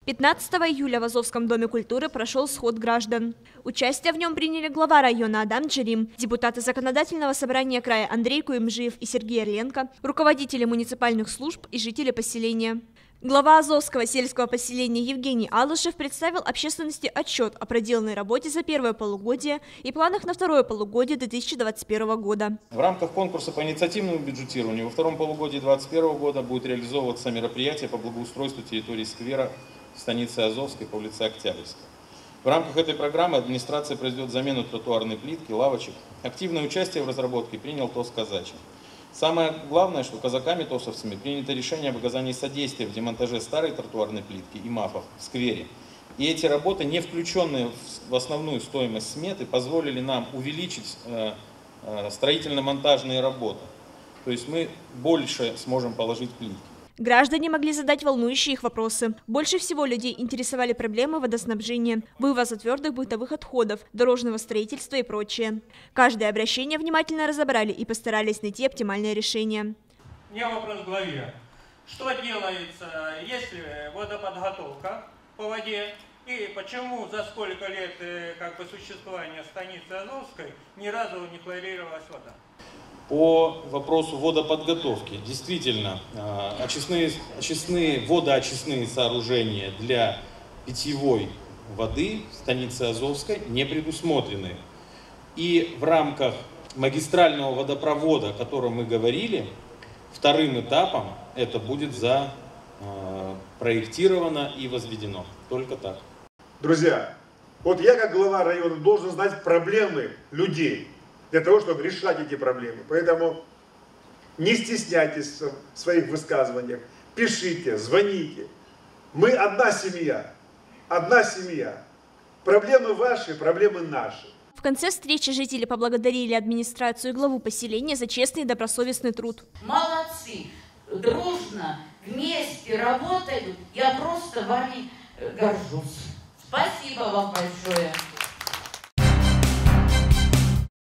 15 июля в Азовском доме культуры прошел сход граждан. Участие в нем приняли глава района Адам Джерим, депутаты Законодательного собрания края Андрей Куемжиев и Сергей Орленко, руководители муниципальных служб и жители поселения. Глава Азовского сельского поселения Евгений Алышев представил общественности отчет о проделанной работе за первое полугодие и планах на второе полугодие 2021 года. В рамках конкурса по инициативному бюджетированию во втором полугодии 2021 года будет реализовываться мероприятие по благоустройству территории сквера станицы Азовской по улице Октябрьской. В рамках этой программы администрация произведет замену тротуарной плитки, лавочек. Активное участие в разработке принял ТОС «Казачий». Самое главное, что казаками-тосовцами принято решение об оказании содействия в демонтаже старой тротуарной плитки и МАФов в сквере. И эти работы, не включенные в основную стоимость сметы, позволили нам увеличить строительно-монтажные работы. То есть мы больше сможем положить плитки. Граждане могли задать волнующие их вопросы. Больше всего людей интересовали проблемы водоснабжения, вывоза твердых бытовых отходов, дорожного строительства и прочее. Каждое обращение внимательно разобрали и постарались найти оптимальное решение. У меня вопрос к главе. Что делается, если водоподготовка по воде? И почему за сколько лет существования станицы Азовской ни разу не хлорировалась вода? По вопросу водоподготовки, действительно, водоочистные сооружения для питьевой воды в станице Азовской не предусмотрены. И в рамках магистрального водопровода, о котором мы говорили, вторым этапом это будет запроектировано и возведено. Только так. Друзья, вот я как глава района должен знать проблемы людей, для того, чтобы решать эти проблемы. Поэтому не стесняйтесь в своих высказываниях, пишите, звоните. Мы одна семья, одна семья. Проблемы ваши, проблемы наши. В конце встречи жители поблагодарили администрацию и главу поселения за честный и добросовестный труд. Молодцы, дружно, вместе работают. Я просто вами горжусь. Спасибо вам большое.